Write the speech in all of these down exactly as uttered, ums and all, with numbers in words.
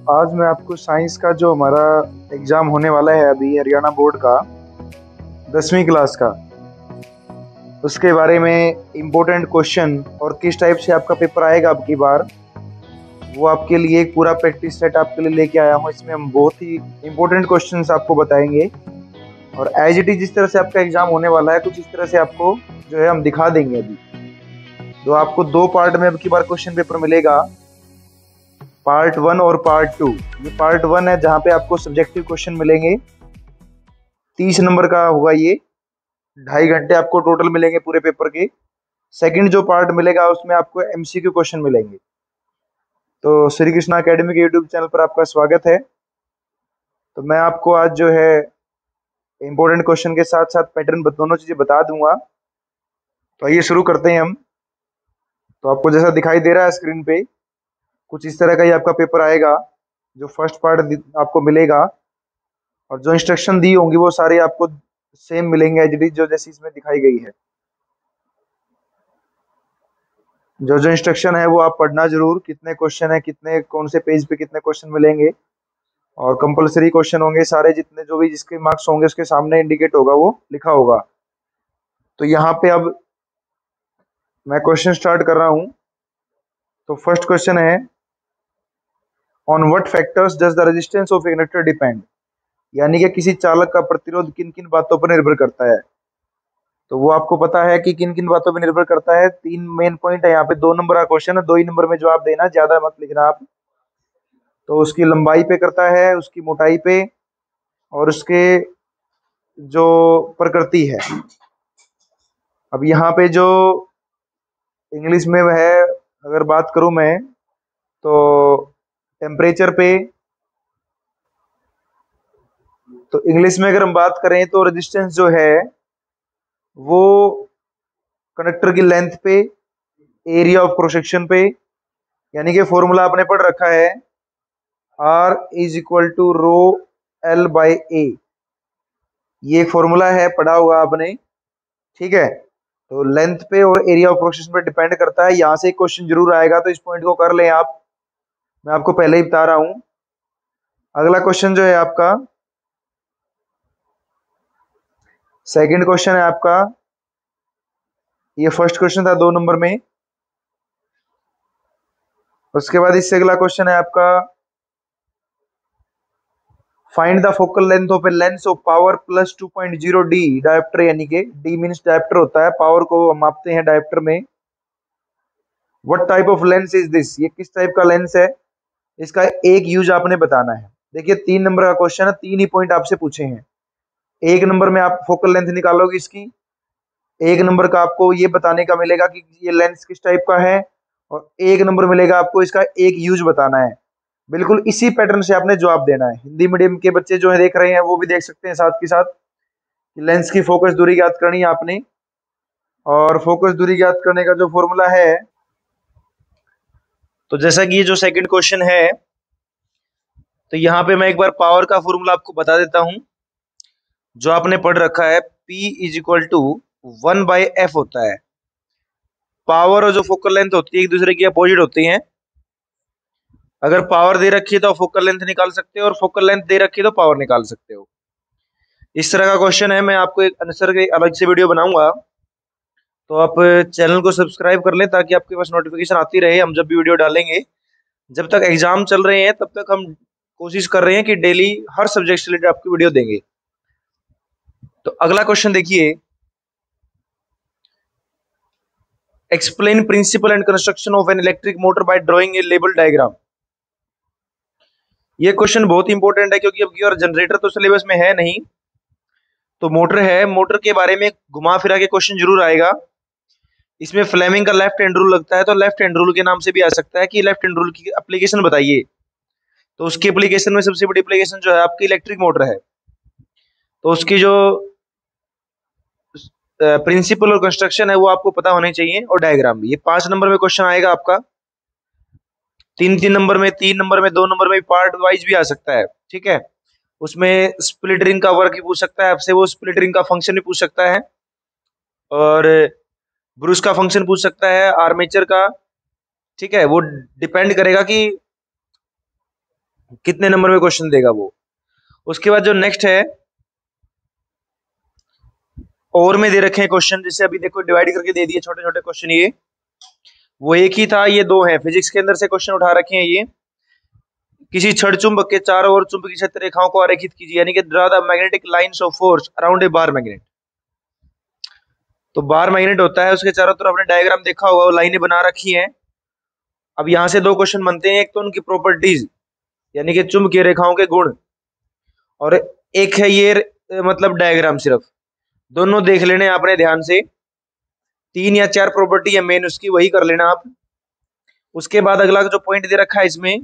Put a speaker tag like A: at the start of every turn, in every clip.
A: आज मैं आपको साइंस का जो हमारा एग्ज़ाम होने वाला है अभी हरियाणा बोर्ड का दसवीं क्लास का, उसके बारे में इम्पोर्टेंट क्वेश्चन और किस टाइप से आपका पेपर आएगा अब की बार, वो आपके लिए एक पूरा प्रैक्टिस सेट आपके लिए लेके आया हूँ। इसमें हम बहुत ही इम्पोर्टेंट क्वेश्चंस आपको बताएंगे और एज इट इज जिस तरह से आपका एग्ज़ाम होने वाला है कुछ इस तरह से आपको जो है हम दिखा देंगे। अभी तो आपको दो पार्ट में अब की बार क्वेश्चन पेपर मिलेगा, पार्ट वन और पार्ट टू। ये पार्ट वन है जहाँ पे आपको सब्जेक्टिव क्वेश्चन मिलेंगे, तीस नंबर का होगा ये, ढाई घंटे आपको टोटल मिलेंगे पूरे पेपर के। सेकंड जो पार्ट मिलेगा उसमें आपको एमसीक्यू क्वेश्चन मिलेंगे। तो श्री कृष्णा एकेडमी के यूट्यूब चैनल पर आपका स्वागत है। तो मैं आपको आज जो है इम्पोर्टेंट क्वेश्चन के साथ साथ पैटर्न दोनों चीज़ें बता दूंगा। तो आइए शुरू करते हैं हम। तो आपको जैसा दिखाई दे रहा है स्क्रीन पे, कुछ इस तरह का ही आपका पेपर आएगा। जो फर्स्ट पार्ट आपको मिलेगा और जो इंस्ट्रक्शन दी होंगी वो सारी आपको सेम मिलेंगे एज इट इज जो जैसी इसमें दिखाई गई है। जो जो इंस्ट्रक्शन है वो आप पढ़ना जरूर, कितने क्वेश्चन है, कितने कौन से पेज पे कितने क्वेश्चन मिलेंगे और कंपलसरी क्वेश्चन होंगे सारे, जितने जो भी जिसके मार्क्स होंगे उसके सामने इंडिकेट होगा, वो लिखा होगा। तो यहाँ पे अब मैं क्वेश्चन स्टार्ट कर रहा हूँ। तो फर्स्ट क्वेश्चन है, on what factors does the resistance of inductor depend, यानी कि किसी चालक का प्रतिरोध किन किन बातों पर निर्भर करता है। तो वो आपको पता है कि किन किन बातों पर निर्भर करता है। तीन मेन पॉइंट है यहाँ पे, दो नंबर का क्वेश्चन है, दो ही नंबर में जवाब देना, ज्यादा मत लिखना आप। तो उसकी लंबाई पे करता है, उसकी मोटाई पे और उसके जो प्रकृति है। अब यहाँ पे जो इंग्लिश में है अगर बात करूं मैं, तो टेम्परेचर पे, तो इंग्लिश में अगर हम बात करें तो रेजिस्टेंस जो है वो कंडक्टर की लेंथ पे, एरिया ऑफ क्रॉस सेक्शन पे, यानी कि फॉर्मूला आपने पढ़ रखा है R is equal to rho L by A. ये एक फॉर्मूला है, पढ़ा होगा आपने, ठीक है। तो लेंथ पे और एरिया ऑफ क्रॉस सेक्शन पे डिपेंड करता है। यहाँ से एक क्वेश्चन जरूर आएगा, तो इस पॉइंट को कर लें आप, मैं आपको पहले ही बता रहा हूं। अगला क्वेश्चन जो है आपका, सेकंड क्वेश्चन है आपका, ये फर्स्ट क्वेश्चन था दो नंबर में। उसके बाद इससे अगला क्वेश्चन है आपका, find the focal length of a lens of power plus two point zero D dioptre, यानी कि डी मीन्स डायोप्टर होता है, पावर को हम मापते हैं डायोप्टर में। What type of lens is this, ये किस टाइप का लेंस है, इसका एक यूज आपने बताना है। देखिए तीन नंबर का क्वेश्चन है, तीन ही पॉइंट आपसे पूछे हैं। एक नंबर में आप फोकल लेंथ निकालोगे इसकी, एक नंबर का आपको ये बताने का मिलेगा कि ये लेंस किस टाइप का है, और एक नंबर मिलेगा आपको इसका एक यूज बताना है। बिल्कुल इसी पैटर्न से आपने जवाब देना है। हिंदी मीडियम के बच्चे जो है देख रहे हैं वो भी देख सकते हैं साथ के साथ। लेंस की फोकस दूरी ज्ञात करनी है आपने, और फोकस दूरी ज्ञात करने का जो फॉर्मूला है, तो जैसा कि ये जो सेकंड क्वेश्चन है, तो यहाँ पे मैं एक बार पावर का फॉर्मूला आपको बता देता हूं जो आपने पढ़ रखा है। P is equal to one by F होता है। पावर और जो फोकल लेंथ होती है एक दूसरे की अपोजिट होती हैं। अगर पावर दे रखी है तो फोकल लेंथ निकाल सकते हो, और फोकल लेंथ दे रखी है तो पावर निकाल सकते हो। इस तरह का क्वेश्चन है। मैं आपको एक आंसर के अलग से वीडियो बनाऊंगा, तो आप चैनल को सब्सक्राइब कर लें ताकि आपके पास नोटिफिकेशन आती रहे हम जब भी वीडियो डालेंगे। जब तक एग्जाम चल रहे हैं तब तक हम कोशिश कर रहे हैं कि डेली हर सब्जेक्ट से रिलेटेड आपको वीडियो देंगे। तो अगला क्वेश्चन देखिए, explain principle and construction of an electric motor by drawing a label diagram. ये क्वेश्चन बहुत इंपॉर्टेंट है क्योंकि अब की और जनरेटर तो सिलेबस में है नहीं, तो मोटर है, मोटर के बारे में घुमा फिरा के क्वेश्चन जरूर आएगा। इसमें फ्लेमिंग का लेफ्ट हैंड रूल लगता है, तो लेफ्ट हैंड रूल के नाम से भी आ सकता है कि लेफ्ट हैंड रूल की एप्लीकेशन बताइए। तो उसकी एप्लीकेशन में सबसे बड़ी एप्लीकेशन जो है आपकी इलेक्ट्रिक मोटर है, तो उसकी जो प्रिंसिपल और कंस्ट्रक्शन है वो आपको पता होने चाहिए, और डायग्राम भी। ये पांच नंबर में क्वेश्चन आएगा आपका, तीन तीन नंबर में, तीन नंबर में, दो नंबर में, पार्ट वाइज भी आ सकता है, ठीक है। उसमें स्प्लिट रिंग का वर्क भी पूछ सकता है आपसे, वो स्प्लिट रिंग का फंक्शन भी पूछ सकता है, और ब्रूस का फंक्शन पूछ सकता है, आर्मेचर का, ठीक है। वो डिपेंड करेगा कि कितने नंबर में क्वेश्चन देगा वो। उसके बाद जो नेक्स्ट है, और में दे रखे हैं क्वेश्चन, जैसे अभी देखो डिवाइड करके दे दिए छोटे छोटे क्वेश्चन, ये वो एक ही था, ये दो है, फिजिक्स के अंदर से क्वेश्चन उठा रखे हैं ये। किसी छड़ चुंबक के चारों ओर चुंबकीय क्षेत्र रेखाओं को आरेखित कीजिए, यानी कि draw the magnetic lines of force around a bar magnet. तो बार मैग्नेट होता है, उसके चारों तरफ आपने डायग्राम देखा होगा, वो लाइनें बना रखी हैं। अब यहां से दो क्वेश्चन बनते हैं, एक तो उनकी प्रॉपर्टीज यानी कि चुंबकीय रेखाओं के गुण, और एक है ये मतलब डायग्राम। सिर्फ दोनों देख लेने आपने ध्यान से, तीन या चार प्रॉपर्टी है मेन उसकी, वही कर लेना आप। उसके बाद अगला जो पॉइंट दे रखा है इसमें,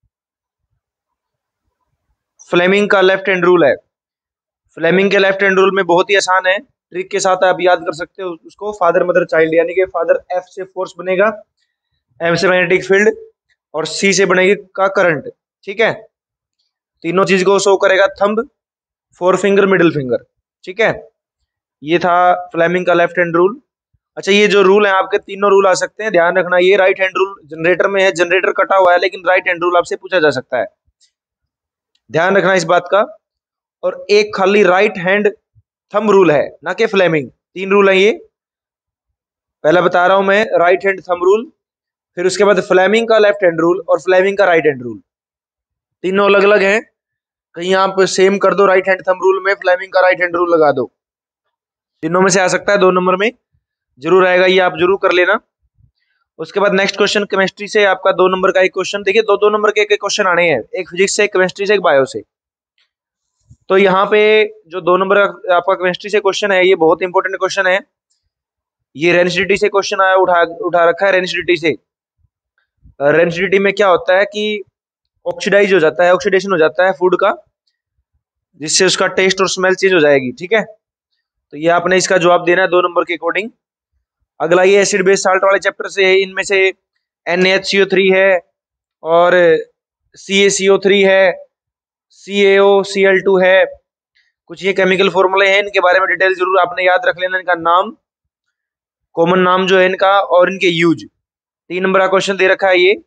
A: फ्लेमिंग का लेफ्ट हैंड रूल है। फ्लेमिंग के लेफ्ट हैंड रूल में बहुत ही आसान है, ट्रिक के साथ आप याद कर सकते हो उसको। फादर मदर चाइल्ड, यानी कि फादर एफ से फोर्स बनेगा, एम से मैग्नेटिक फील्ड, और सी से बनेगी का करंट। ठीक है, तीनों चीज को शो करेगा thumb, fore finger, middle finger. ठीक है, ये था फ्लेमिंग का लेफ्ट हैंड रूल। अच्छा, ये जो रूल है आपके तीनों रूल आ सकते हैं, ध्यान रखना। ये राइट हैंड रूल जनरेटर में है, जनरेटर कटा हुआ है, लेकिन राइट हैंड रूल आपसे पूछा जा सकता है, ध्यान रखना इस बात का। और एक खाली राइट हैंड थंब रूल है, ना कि फ्लेमिंग। तीन रूल है ये, पहला बता रहा हूं मैं, राइट हैंड थंब रूल, फिर उसके बाद फ्लेमिंग का लेफ्ट हैंड रूल, और फ्लेमिंग का राइट हैंड रूल। तीनों अलग अलग हैं, कहीं आप सेम कर दो राइट हैंड थंब रूल में, फ्लेमिंग का राइट हैंड रूल लगा दो, तीनों में से आ सकता है, दो नंबर में जरूर आएगा, ये आप जरूर कर लेना। उसके बाद नेक्स्ट क्वेश्चन केमिस्ट्री से आपका दो नंबर का एक क्वेश्चन। देखिए दो दो नंबर के एक क्वेश्चन आने हैं, एक फिजिक्स से, एक केमिस्ट्री से, एक बायो से। तो यहाँ पे जो दो नंबर का आपका केमिस्ट्री से क्वेश्चन है, ये बहुत इंपॉर्टेंट क्वेश्चन है। ये रेनिसिडिटी से क्वेश्चन आया, उठा उठा रखा है रेनिसिडिटी से। रेनिसिडिटी में क्या होता है कि ऑक्सीडाइज हो जाता है, ऑक्सीडेशन हो जाता है फूड का, जिससे उसका टेस्ट और स्मेल चेंज हो जाएगी। ठीक है, तो ये आपने इसका जवाब देना है दो नंबर के अकॉर्डिंग। अगला ये एसिड बेस साल्ट वाले चैप्टर से है, इनमें से N H C O three है, और सी ए सी ओ थ्री है, सी ए ओ सी एल टू है। कुछ ये केमिकल फॉर्मूले हैं, इनके बारे में डिटेल जरूर आपने याद रख लेना, इनका नाम, कॉमन नाम जो है इनका, और इनके यूज। तीन नंबर का क्वेश्चन दे रखा है ये।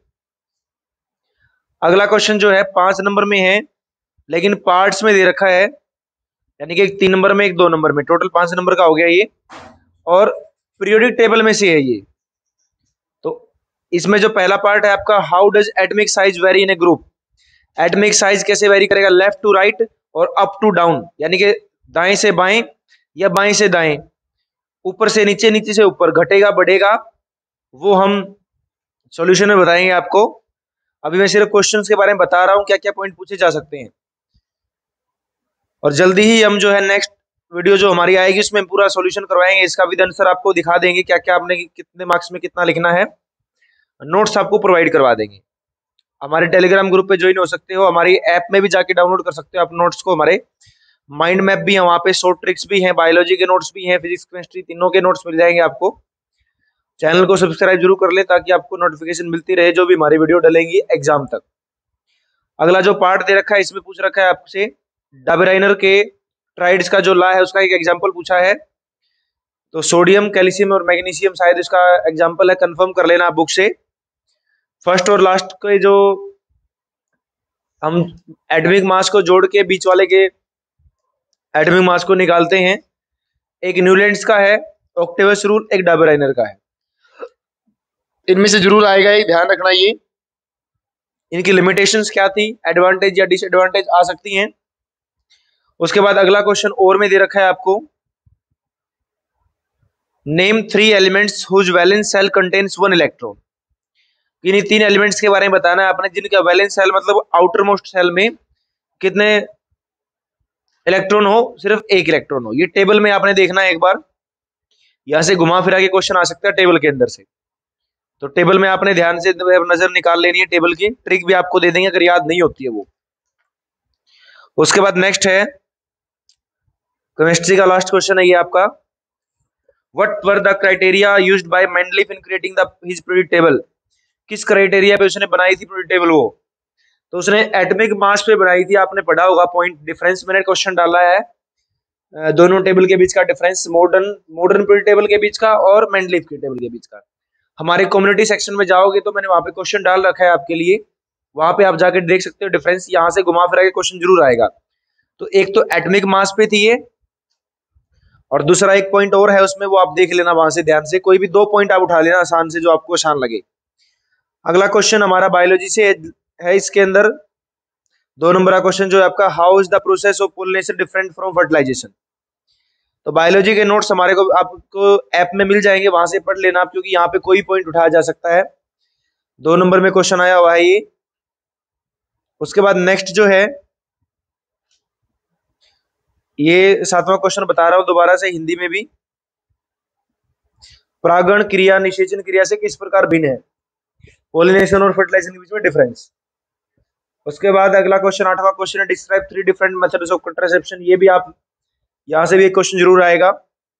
A: अगला क्वेश्चन जो है पांच नंबर में है, लेकिन पार्ट्स में दे रखा है, यानी कि एक तीन नंबर में, एक दो नंबर में, टोटल पांच नंबर का हो गया ये, और पीरियोडिक टेबल में से है ये। तो इसमें जो पहला पार्ट है आपका, how does atomic size vary in a group. Atomic size कैसे वेरी करेगा, लेफ्ट टू राइट और अप टू डाउन, यानी कि दाएं से बाएं या बाएं से दाएं, ऊपर से नीचे, नीचे से ऊपर, घटेगा बढ़ेगा, वो हम सॉल्यूशन में बताएंगे आपको। अभी मैं सिर्फ क्वेश्चंस के बारे में बता रहा हूं, क्या क्या पॉइंट पूछे जा सकते हैं। और जल्दी ही हम जो है नेक्स्ट वीडियो जो हमारी आएगी, उसमें पूरा सॉल्यूशन करवाएंगे, इसका विद आंसर आपको दिखा देंगे, क्या क्या आपने कितने मार्क्स में कितना लिखना है, नोट्स आपको प्रोवाइड करवा देंगे। हमारे टेलीग्राम ग्रुप पे ज्वाइन हो सकते हो, हमारी ऐप में भी जाके डाउनलोड कर सकते हो आप नोट्स को। हमारे माइंड मैप भी है वहाँ पे, शॉर्ट ट्रिक्स भी हैं, बायोलॉजी के नोट्स भी हैं, फिजिक्स केमिस्ट्री तीनों के नोट्स मिल जाएंगे आपको। चैनल को सब्सक्राइब जरूर कर ले, ताकि आपको नोटिफिकेशन मिलती रहे जो भी हमारी वीडियो डलेंगी एग्जाम तक। अगला जो पार्ट दे रखा है, इसमें पूछ रखा है आपसे डाबराइनर के ट्राइड्स का जो ला है, उसका एक एग्जाम्पल पूछा है। तो सोडियम, कैल्शियम और मैग्नीशियम शायद इसका एग्जाम्पल है, कंफर्म कर लेना आप बुक से। फर्स्ट और लास्ट के जो हम एटॉमिक मास को जोड़ के बीच वाले के एटॉमिक मास को निकालते हैं, एक न्यूलैंड्स का है ऑक्टेवियस रूल, एक डाबराइनर का है। इनमें से जरूर आएगा ही, ध्यान रखना ये। इनकी लिमिटेशंस क्या थी, एडवांटेज या डिसएडवांटेज आ सकती हैं। उसके बाद अगला क्वेश्चन और में दे रखा है आपको, name three elements whose valence shell contains one electron. इन्हीं तीन एलिमेंट्स के बारे में बताना है आपने, जिनका वैलेंस शेल मतलब आउटर मोस्ट शेल में कितने इलेक्ट्रॉन हो, सिर्फ एक इलेक्ट्रॉन हो। ये टेबल में आपने देखना है एक बार, यहां से घुमा फिरा के क्वेश्चन आ सकता है टेबल के अंदर से। तो टेबल में आपने ध्यान से नजर निकाल लेनी है, टेबल की ट्रिक भी आपको दे देंगे अगर याद नहीं होती है वो। उसके बाद नेक्स्ट है केमिस्ट्री का लास्ट क्वेश्चन है ये आपका, what were the criteria used by Mendeleev in creating the his periodic table. किस क्राइटेरिया पे उसने बनाई थी पीरियोडिक टेबल वो, तो उसने एटॉमिक मास पे बनाई थी। आपने पढ़ा होगा पॉइंट डिफरेंस, मैंने क्वेश्चन डाला है दोनों टेबल के बीच का difference, modern modern periodic table के बीच का और मेंडलीफ के टेबल के बीच का। हमारे कम्युनिटी सेक्शन में जाओगे तो मैंने वहां पे क्वेश्चन डाल रखा है आपके लिए,
B: वहां पे आप जाके देख सकते हो डिफरेंस, यहाँ से घुमा फिरा के क्वेश्चन जरूर आएगा। तो एक तो एटॉमिक मास पे थी ये, और दूसरा एक पॉइंट और है उसमें, वो आप देख लेना वहां से ध्यान से, कोई भी दो पॉइंट आप उठा लेना आसान से जो आपको आसान लगे। अगला क्वेश्चन हमारा बायोलॉजी से है, इसके अंदर दो नंबर का क्वेश्चन जो है आपका, how is the process of pollination different from fertilisation. तो बायोलॉजी के नोट्स हमारे को आपको ऐप में मिल जाएंगे, वहां से पढ़ लेना आप, क्योंकि यहाँ पे कोई पॉइंट उठाया जा सकता है। दो नंबर में क्वेश्चन आया हुआ है ये। उसके बाद नेक्स्ट जो है, ये सातवां क्वेश्चन बता रहा हूं दोबारा से हिंदी में भी। परागण क्रिया निषेचन क्रिया से किस प्रकार भिन्न है, पोलिनेशन और फर्टिलाइजेशन के बीच में डिफरेंस। उसके बाद अगला क्वेश्चन आठवां क्वेश्चन है, describe three different methods of contraception. ये भी आप यहां से भी एक क्वेश्चन जरूर आएगा।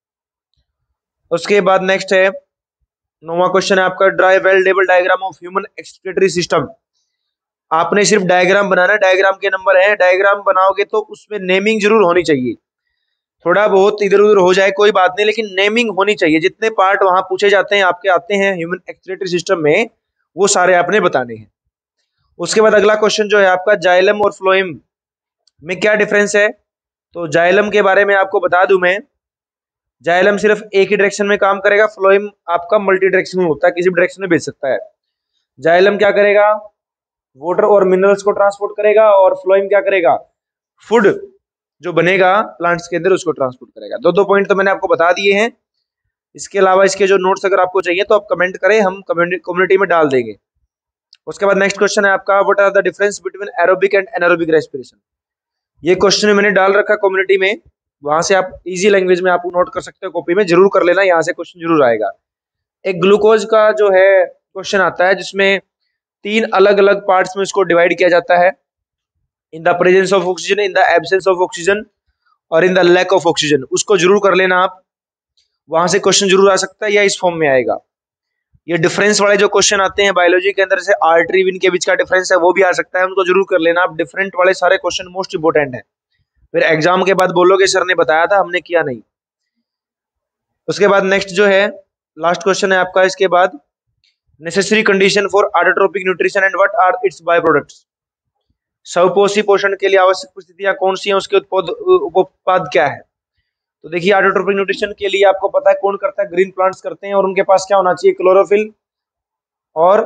B: उसके बाद नेक्स्ट है नौवां क्वेश्चन है आपका, draw well labelled diagram of human excretory system. आपने सिर्फ डायग्राम बनाना, डायग्राम के नंबर है, डायग्राम बनाओगे तो उसमें नेमिंग जरूर होनी चाहिए। थोड़ा बहुत इधर उधर हो जाए कोई बात नहीं, लेकिन नेमिंग होनी चाहिए। जितने पार्ट वहां पूछे जाते हैं आपके आते हैं ह्यूमन एक्सक्रीटरी सिस्टम में, वो सारे आपने बताने हैं। उसके बाद अगला क्वेश्चन जो है आपका, जाइलम और फ्लोएम में क्या डिफरेंस है। तो जाइलम के बारे में आपको बता दूं मैं, जाइलम सिर्फ एक ही डायरेक्शन में काम करेगा, फ्लोएम आपका मल्टी डायरेक्शन में होता है, किसी भी डायरेक्शन में भेज सकता है। जाइलम क्या करेगा, वाटर और मिनरल्स को ट्रांसपोर्ट करेगा, और फ्लोएम क्या करेगा, फूड जो बनेगा प्लांट्स के अंदर उसको ट्रांसपोर्ट करेगा। दो दो पॉइंट तो मैंने आपको बता दिए हैं। इसके अलावा इसके जो नोट्स अगर आपको चाहिए तो आप कमेंट करें, हम कम्युनिटी में डाल देंगे। उसके बाद नेक्स्ट क्वेश्चन है आपका, what are the difference between aerobic and anaerobic respiration. ये क्वेश्चन मैंने डाल रखा कम्युनिटी में, वहां से आप इजी लैंग्वेज में आप नोट कर सकते हो, कॉपी में जरूर कर लेना, यहाँ से क्वेश्चन जरूर आएगा। एक ग्लूकोज का जो है क्वेश्चन आता है, जिसमें तीन अलग अलग पार्ट्स में इसको डिवाइड किया जाता है, in the presence of oxygen, in the absence of oxygen, और in the lack of oxygen. उसको जरूर कर लेना आप, वहां से क्वेश्चन जरूर आ सकता है, या इस फॉर्म में आएगा। ये डिफरेंस वाले जो क्वेश्चन आते हैं बायोलॉजी के अंदर, से आर्टरी विन के बीच का डिफरेंस है वो भी आ सकता है, उनको जरूर कर लेना आप। डिफरेंट वाले सारे क्वेश्चन मोस्ट इंपोर्टेंट है, फिर एग्जाम के बाद बोलोगे सर ने बताया था हमने किया नहीं। उसके बाद नेक्स्ट जो है लास्ट क्वेश्चन है आपका, इसके बाद necessary condition for autotrophic nutrition and what are its by products. स्वपोषी पोषण के लिए आवश्यक परिस्थितियां कौन सी हैं, उसके उत्पाद उपोत्पाद क्या है। तो देखिए, ऑटोट्रोपिक न्यूट्रिशन के लिए आपको पता है कौन करता है, ग्रीन प्लांट्स करते हैं, और उनके पास क्या होना चाहिए, क्लोरोफिल और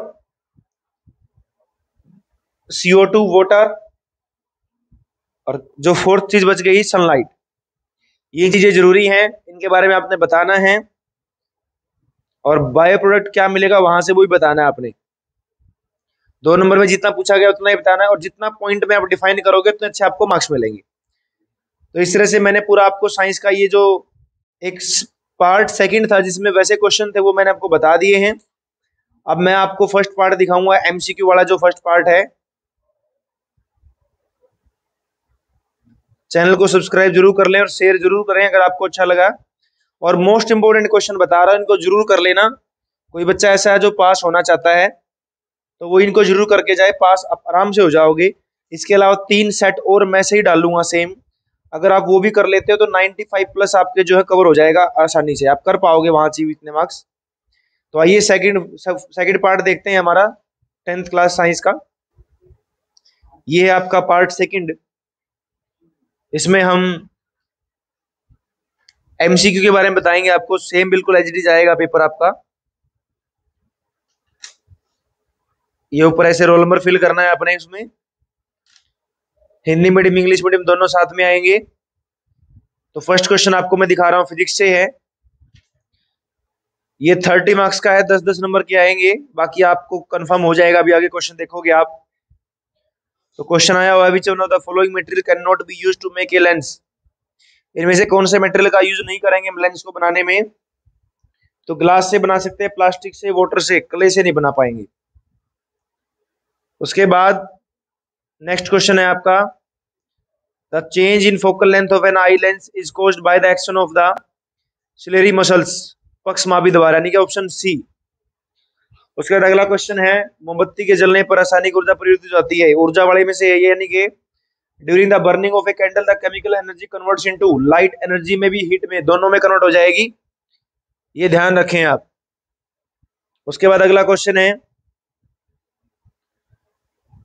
B: सी ओ टू वाटर, और जो फोर्थ चीज बच गई सनलाइट। ये चीजें जरूरी हैं, इनके बारे में आपने बताना है, और बायो प्रोडक्ट क्या मिलेगा वहां से वो भी बताना है आपने। दो नंबर में जितना पूछा गया उतना ही बताना है, और जितना पॉइंट में आप डिफाइन करोगे उतने अच्छे आपको मार्क्स मिलेंगे। तो इस तरह से मैंने पूरा आपको साइंस का ये जो एक पार्ट सेकंड था जिसमें वैसे क्वेश्चन थे वो मैंने आपको बता दिए हैं। अब मैं आपको फर्स्ट पार्ट दिखाऊंगा, एमसीक्यू वाला जो फर्स्ट पार्ट है। चैनल को सब्सक्राइब जरूर कर लें और शेयर जरूर करें अगर आपको अच्छा लगा। और मोस्ट इंपोर्टेंट क्वेश्चन बता रहा हूं, इनको जरूर कर लेना। कोई बच्चा ऐसा है जो पास होना चाहता है तो वो इनको जरूर करके जाए, पास आप आराम से हो जाओगे। इसके अलावा तीन सेट और मैं से ही डालूंगा सेम, अगर आप वो भी कर लेते हो तो पचानवे प्लस आपके जो है कवर हो जाएगा आसानी से, आप कर पाओगे वहां से भी इतने मार्क्स। तो आइए सेकंड सेकंड पार्ट देखते हैं हमारा टेंथ क्लास साइंस का। ये है आपका पार्ट सेकंड, इसमें हम एमसीक्यू के बारे में बताएंगे आपको, सेम बिल्कुल एच डी जाएगा पेपर आपका। ये ऊपर ऐसे रोल नंबर फिल करना है अपने, इसमें हिंदी मीडियम इंग्लिश मीडियम दोनों साथ में आएंगे। तो फर्स्ट क्वेश्चन आपको मैं दिखा रहा हूं, फिजिक्स से है। ये तीस मार्क्स का है, दस दस नंबर के आएंगे, बाकी आपको कंफर्म हो जाएगा अभी आगे क्वेश्चन देखोगे आप। तो क्वेश्चन आया हुआ है, which one of the following material can not be used to make a lens. इनमें से कौन से मटेरियल का यूज नहीं करेंगे हम लेंस को बनाने में। तो ग्लास से बना सकते हैं, प्लास्टिक से, वाटर से, क्ले से नहीं बना पाएंगे। उसके बाद नेक्स्ट क्वेश्चन है आपका, the change in focal length of an eye lens is caused by the action of the ciliary muscles, पक्षमापी द्वारा, यानी कि ऑप्शन सी। उसके बाद अगला क्वेश्चन है, मोमबत्ती के जलने पर रासायनिक ऊर्जा प्रयुक्त होती है, ऊर्जा वाले में से ये, यानी कि during the burning of a candle the chemical energy converts into light energy, में भी हीट में, दोनों में कन्वर्ट हो जाएगी, ये ध्यान रखें आप। उसके बाद अगला क्वेश्चन है,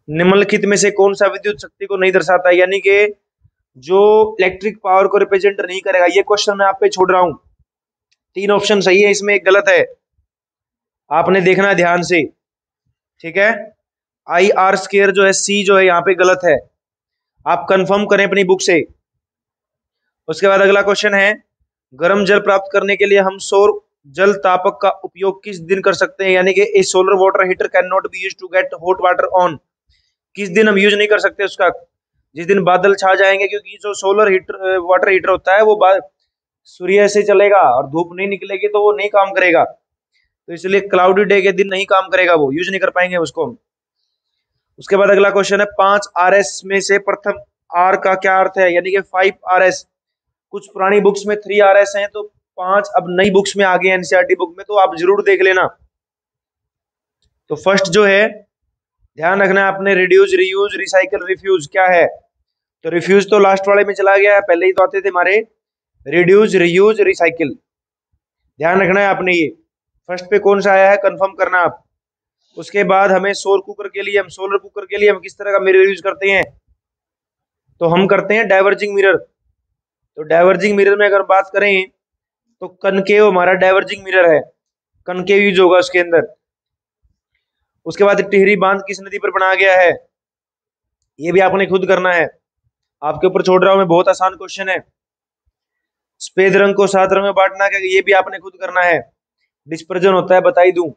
B: निम्नलिखित में से कौन सा विद्युत शक्ति को नहीं दर्शाता है, यानी कि जो इलेक्ट्रिक पावर को रिप्रेजेंट नहीं करेगा। ये क्वेश्चन मैं आप पे छोड़ रहा हूं। तीन ऑप्शन सही है, इसमें एक गलत है, आपने देखना ध्यान से, ठीक है। आई आर स्केयर जो है सी जो है यहाँ पे गलत है, आप कंफर्म करें अपनी बुक से। उसके बाद अगला क्वेश्चन है, गर्म जल प्राप्त करने के लिए हम सौर जल तापक का उपयोग किस दिन कर सकते हैं, यानी कि a solar water heater can not be use to get hot water on. किस दिन हम यूज नहीं कर सकते उसका? जिस दिन बादल छा जाएंगे, क्योंकि जो सोलर हीटर वाटर हीटर होता है वो सूर्य से चलेगा और धूप नहीं निकलेगी तो वो नहीं काम करेगा, तो इसलिए क्लाउडी डे के दिन नहीं काम करेगा, वो यूज नहीं कर पाएंगे उसको हम। उसके बाद अगला क्वेश्चन है, पांच आर एस में से प्रथम आर का क्या अर्थ है, यानी कि फाइव आर एस। कुछ पुरानी बुक्स में थ्री आर एस हैं, तो पांच अब नई बुक्स में आ गए एनसीईआरटी बुक में, तो आप जरूर देख लेना। तो फर्स्ट जो है ध्यान रखना है आपने, रिड्यूस रीयूज रिसाइकल रिफ्यूज क्या है। तो रिफ्यूज तो लास्ट वाले में चला गया है, पहले ही तो आते थे हमारे, रिड्यूस रीयूज रिसाइकिल, ध्यान रखना है आपने। ये फर्स्ट पे कौन सा आया है कंफर्म करना आप। उसके बाद हमें सौर कुकर के लिए, हम सोलर कुकर के लिए हम किस तरह का मिरर यूज करते हैं, तो हम करते हैं डाइवर्जिंग मिरर। तो डाइवर्जिंग मिरर में अगर बात करें तो कनकेव हमारा डाइवर्जिंग मिरर है, कनकेव यूज होगा उसके अंदर। उसके बाद टिहरी बांध किस नदी पर बनाया गया है, ये भी आपने खुद करना है, आपके ऊपर छोड़ रहा हूं मैं, बहुत आसान क्वेश्चन है। सफेद रंग को सात रंग में बांटना क्या, ये भी आपने खुद करना है। डिस्पर्जन होता है, बता ही दूं।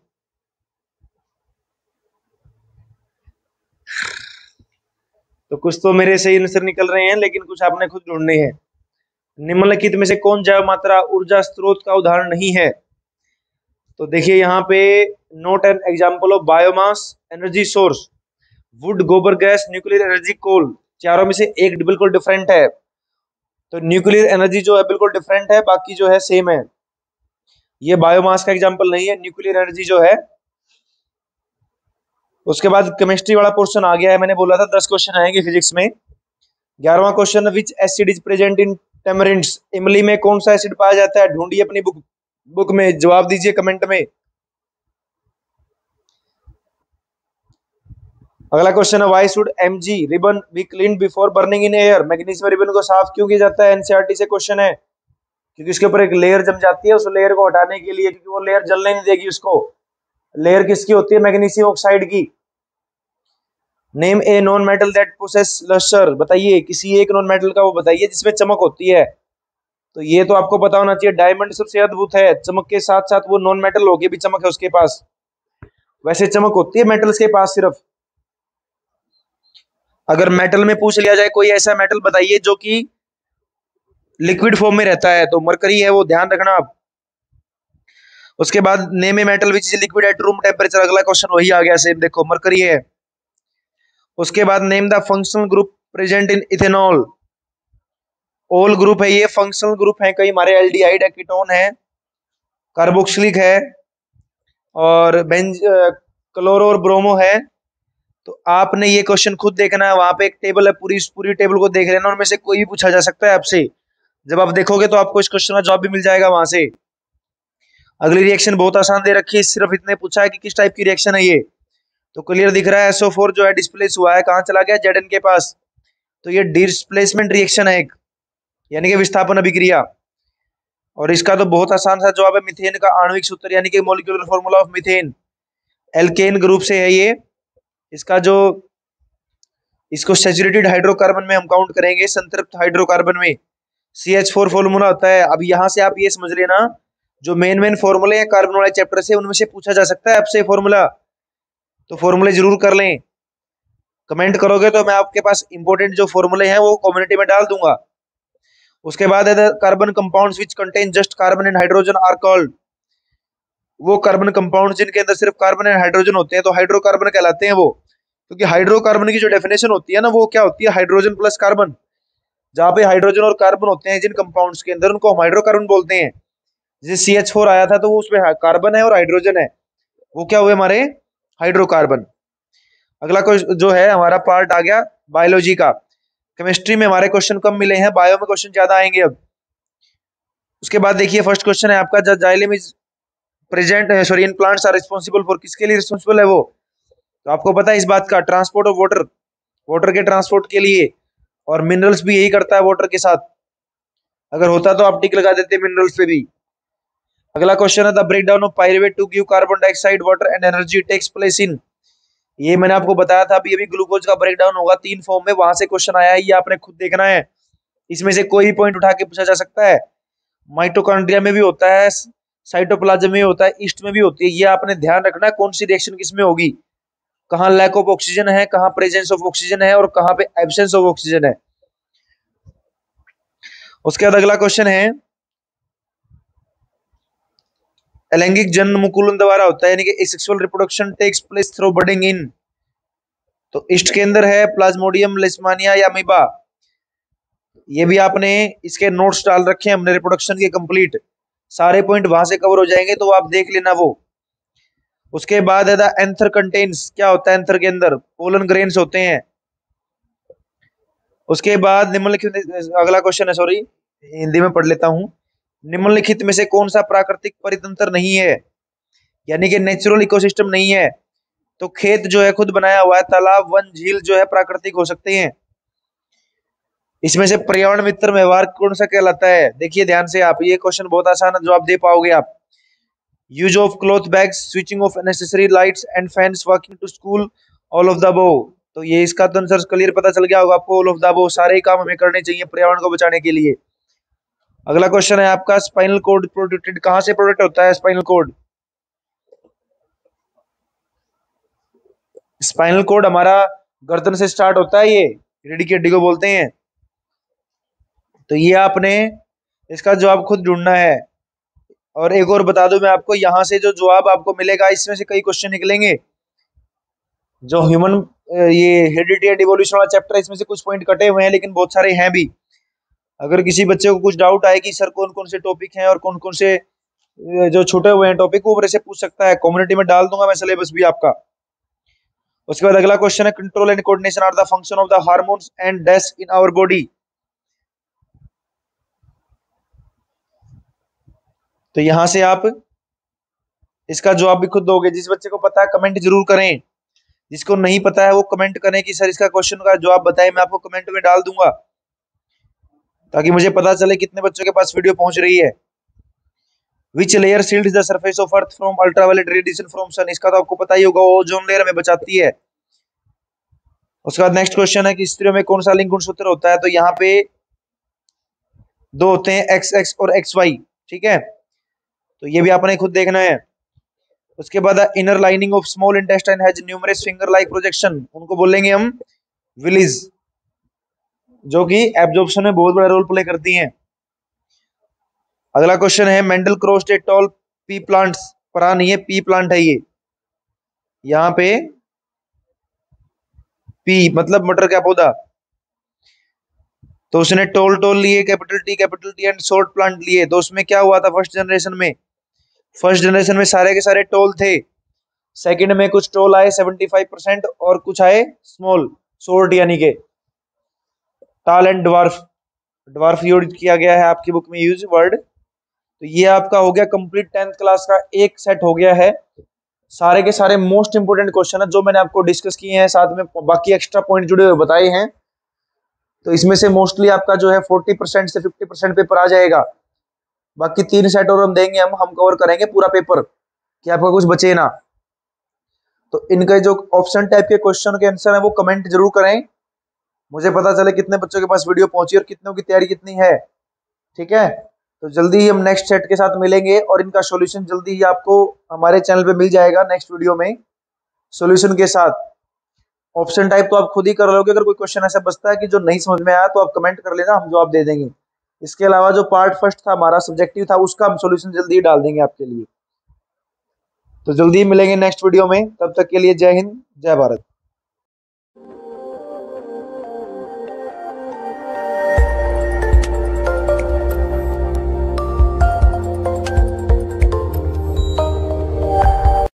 B: तो कुछ तो मेरे सही आंसर निकल रहे हैं, लेकिन कुछ आपने खुद ढूंढने हैं। निम्नलिखित में से कौन जैव मात्रा ऊर्जा स्रोत का उदाहरण नहीं है, तो देखिए यहाँ पे, note an example of biomass energy source, wood, गोबर गैस, न्यूक्लियर एनर्जी, कोल। चारों में से एक बिल्कुल डिफरेंट है, तो न्यूक्लियर एनर्जी जो है बिल्कुल डिफरेंट है, बाकी जो है सेम है। ये बायोमास का एग्जाम्पल नहीं है, न्यूक्लियर एनर्जी जो है। उसके बाद केमिस्ट्री वाला पोर्शन आ गया है, मैंने बोला था दस क्वेश्चन आएंगे फिजिक्स में। ग्यारहवां question, which acid is present in tamarinds, इमली में कौन सा एसिड पाया जाता है, ढूंढिए अपनी बुक बुक में, जवाब दीजिए कमेंट में। अगला क्वेश्चन है, why should MG ribbon be clean before burning in air, magnesium ribbon को साफ क्यों किया जाता है, एनसीईआरटी से क्वेश्चन है। क्योंकि उसके ऊपर एक लेयर जम जाती है, उस लेयर को हटाने के लिए, क्योंकि वो लेयर जलने नहीं देगी उसको। लेयर किसकी होती है, मैग्नीशियम ऑक्साइड की। Name a non metal that possess lustre, बताइए किसी एक नॉन मेटल का वो बताइए जिसमें चमक होती है। तो ये तो आपको पता होना चाहिए, डायमंड सबसे अद्भुत है, चमक के साथ साथ वो नॉन मेटल होके भी चमक है उसके पास। वैसे चमक होती है मेटल्स के पास सिर्फ। अगर मेटल में पूछ लिया जाए कोई ऐसा मेटल बताइए जो कि लिक्विड फॉर्म में रहता है, तो मरकरी है वो, ध्यान रखना आप। उसके बाद name a metal which is liquid at room temperature, अगला क्वेश्चन वही आ गया सेम, देखो मरकरी है। उसके बाद name the functional group present in ethanol, all group है ये, फंक्शनल ग्रुप है, कई हमारे एल्डिहाइड है, कीटोन है, कार्बोक्सिलिक है, और बेंज क्लोरो और ब्रोमो है। तो आपने ये क्वेश्चन खुद देखना है, वहां पे एक टेबल है, पूरी पूरी टेबल को देख लेना, उनमें से कोई भी पूछा जा सकता है आपसे। जब आप देखोगे तो आपको इस क्वेश्चन का जवाब भी मिल जाएगा वहां से। अगली रिएक्शन बहुत आसान दे रखी है, सिर्फ इतने पूछा है कि किस टाइप की रिएक्शन है ये, तो क्लियर दिख रहा है। एस ओ फोर जो है डिस्प्लेस हुआ है, कहाँ चला गया, जेड एन के पास, तो ये डिस्प्लेसमेंट रिएक्शन है एक, यानी कि विस्थापन अभिक्रिया। और इसका तो बहुत आसान सा जवाब है, मीथेन का आणविक सूत्र, यानी कि molecular formula of methane, alkane group से है ये। इसका जो, इसको सैचुरेटेड हाइड्रोकार्बन में हम काउंट करेंगे, संतृप्त हाइड्रोकार्बन में सी एच फोर फॉर्मूला होता है। अब यहां से आप ये समझ लेना, जो मेन मेन फॉर्मूले हैं कार्बन वाले चैप्टर से, उनमें से पूछा जा सकता है आपसे फॉर्मूला, तो फॉर्मूले जरूर कर लें। कमेंट करोगे तो मैं आपके पास इंपॉर्टेंट जो फॉर्मूले हैं वो कम्युनिटी में डाल दूंगा। उसके बाद है carbon compounds which contain just carbon and hydrogen are called, वो कार्बन कंपाउंड जिनके अंदर सिर्फ कार्बन एंड हाइड्रोजन होते हैं तो हाइड्रोकार्बन कहलाते हैं वो। क्योंकि हाइड्रोकार्बन की जो डेफिनेशन होती है ना, वो क्या होती है, हाइड्रोजन प्लस कार्बन। जहां पे हाइड्रोजन और कार्बन होते हैं जिन कंपाउंड्स के अंदर, उनको हम हाइड्रोकार्बन बोलते हैं। जैसे सी एच फोर आया था तो वो उसमें कार्बन है और हाइड्रोजन है, वो क्या हुए हमारे हाइड्रोकार्बन। अगला जो है हमारा पार्ट आ गया बायोलॉजी का। केमिस्ट्री में हमारे क्वेश्चन कम मिले हैं, बायो में क्वेश्चन ज्यादा आएंगे अब। उसके बाद देखिए फर्स्ट क्वेश्चन है आपका, xylem is present sorry in plants are responsible for, किसके लिए रिस्पांसिबल है वो, तो आपको पता है इस बात का, ट्रांसपोर्ट ऑफ वाटर, वाटर के ट्रांसपोर्ट के लिए, और मिनरल्स भी यही करता है वाटर के साथ। अगर होता तो आप टिक लगा देते मिनरल्स पे भी। अगला क्वेश्चन है the break down of pyruvate to give carbon dioxide water and energy takes place in. ये मैंने आपको बताया था अभी अभी, ग्लूकोज का ब्रेक डाउन होगा तीन फॉर्म में, वहां से क्वेश्चन आया है, ये आपने खुद देखना है। इसमें से कोई पॉइंट उठा के पूछा जा सकता है। माइटोकॉन्ड्रिया में भी होता है, साइटोप्लाज्म में होता है, ईस्ट में भी होती है। ये आपने ध्यान रखना है कौन सी रिएक्शन किसमें होगी, कहाँ लैक ऑफ ऑक्सीजन है, कहाँ प्रेजेंस ऑफ ऑक्सीजन है, और कहाँ पे एब्सेंस ऑफ ऑक्सीजन है। उसके बाद अगला क्वेश्चन है अलैंगिक जन्म मुकुलन द्वारा होता है, यानी कि sexual reproduction takes place through budding in. तो ईस्ट के अंदर है प्लाज्मोडियम, लेशमानिया या अमीबा। ये भी आपने इसके नोट्स डाल रखे हैं हमने रिप्रोडक्शन के कंप्लीट, सारे पॉइंट वहां से कवर हो जाएंगे, तो आप देख लेना वो। उसके बाद है द एंथर कंटेन्स, क्या होता है एंथर के अंदर, पोलन ग्रेन्स होते हैं। उसके बाद निम्नलिखित, अगला क्वेश्चन है, सॉरी हिंदी में पढ़ लेता हूं, निम्नलिखित में से कौन सा प्राकृतिक परितंत्र नहीं है, यानी कि नेचुरल इकोसिस्टम नहीं है। तो खेत जो है खुद बनाया हुआ है, तालाब, वन, झील जो है प्राकृतिक हो सकते हैं। इसमें से पर्यावरण मित्र व्यवहार कौन सा कहलाता है, देखिए ध्यान से आप, ये क्वेश्चन बहुत आसान है, जवाब दे पाओगे आप। Use of cloth bags, switching off necessary lights and fans, walking to school, all of the above. तो ये इसका तो आंसर क्लियर पता चल गया होगा आपको, ऑल ऑफ द अबव, सारे ही काम हमें करने चाहिए पर्यावरण को बचाने के लिए। अगला क्वेश्चन है आपका स्पाइनल कोड प्रोटेक्टेड, कहां से प्रोटेक्ट होता है स्पाइनल कोड। स्पाइनल कोड हमारा गर्दन से स्टार्ट होता है, ये रीढ़ की हड्डी को बोलते हैं। तो ये आपने इसका जवाब खुद ढूंढना है। और एक और बता दूं मैं आपको, यहां से जो जवाब आपको मिलेगा इसमें से कई क्वेश्चन निकलेंगे। जो ह्यूमन ये हेरिडिटी एंड इवोल्यूशन वाला चैप्टर है, इसमें से कुछ पॉइंट कटे हुए हैं, लेकिन बहुत सारे हैं भी। अगर किसी बच्चे को कुछ डाउट आए कि सर कौन कौन से टॉपिक हैं और कौन कौन से जो छूटे हुए हैं टॉपिक, वो से पूछ सकता है, कम्युनिटी में डाल दूंगा मैं सिलेबस भी आपका। उसके बाद अगला क्वेश्चन है control and coordination are the function of the hormones and dash in our body. तो यहां से आप इसका जवाब भी खुद दोगे। जिस बच्चे को पता है कमेंट जरूर करें, जिसको नहीं पता है वो कमेंट करें कि सर इसका क्वेश्चन का जवाब बताएं, मैं आपको कमेंट में डाल दूंगा, ताकि मुझे पता चले कितने बच्चों के पास वीडियो पहुंच रही है। Which layer shields the surface of earth from ultraviolet radiation from sun, इसका तो आपको पता ही होगा, ओजोन लेयर में बचाती है। उसके बाद नेक्स्ट क्वेश्चन है कि स्त्रियों में कौन सा लिंग गुणसूत्र होता है। तो यहाँ पे दो होते हैं, एक्स एक्स और एक्स वाई, ठीक है, तो ये भी आपने खुद देखना है। उसके बाद inner lining of small intestine has numerous finger like projection, उनको बोलेंगे हम विलीज, जो कि एब्जॉर्प्शन में बहुत बड़ा रोल प्ले करती हैं। अगला क्वेश्चन है Mendel crossed a tall pea plants, परा नहीं है, पी प्लांट है ये, यहाँ पे पी मतलब मटर का पौधा। तो उसने टोल टोल लिए, capital T capital T and short plant लिए। तो उसमें क्या हुआ था फर्स्ट जनरेशन में, फर्स्ट जनरेशन में सारे के सारे टोल थे। सेकंड में कुछ टोल आए सेवेंटी फाइव परसेंट और कुछ आए स्मॉल शॉर्ट, यानी के टाल एंड ड्वार्फ, ड्वार्फ यूज किया गया है आपकी बुक में यूज वर्ड। तो ये आपका हो गया कंप्लीट टेंथ क्लास का एक सेट हो गया है। सारे के सारे मोस्ट इंपोर्टेंट क्वेश्चन है जो मैंने आपको डिस्कस किए हैं, साथ में बाकी एक्स्ट्रा पॉइंट जुड़े हुए बताए हैं। तो इसमें से मोस्टली आपका जो है फोर्टी परसेंट से फिफ्टी परसेंट पेपर आ जाएगा। बाकी तीन सेट और हम देंगे, हम हम कवर करेंगे पूरा पेपर कि आपका कुछ बचे ना। तो इनके जो ऑप्शन टाइप के क्वेश्चन के आंसर है वो कमेंट जरूर करें, मुझे पता चले कितने बच्चों के पास वीडियो पहुंची और कितनों की तैयारी कितनी है, ठीक है। तो जल्दी ही हम नेक्स्ट सेट के साथ मिलेंगे और इनका सॉल्यूशन जल्दी ही आपको हमारे चैनल पे मिल जाएगा नेक्स्ट वीडियो में सॉल्यूशन के साथ। ऑप्शन टाइप तो आप खुद ही कर लोगे, अगर कोई क्वेश्चन ऐसा बचता है कि जो नहीं समझ में आया तो आप कमेंट कर लेना, हम जवाब दे देंगे। इसके अलावा जो पार्ट फर्स्ट था हमारा सब्जेक्टिव था, उसका हम सॉल्यूशन जल्दी ही डाल देंगे आपके लिए। तो जल्दी ही मिलेंगे नेक्स्ट वीडियो में, तब तक के लिए जय हिंद जय भारत।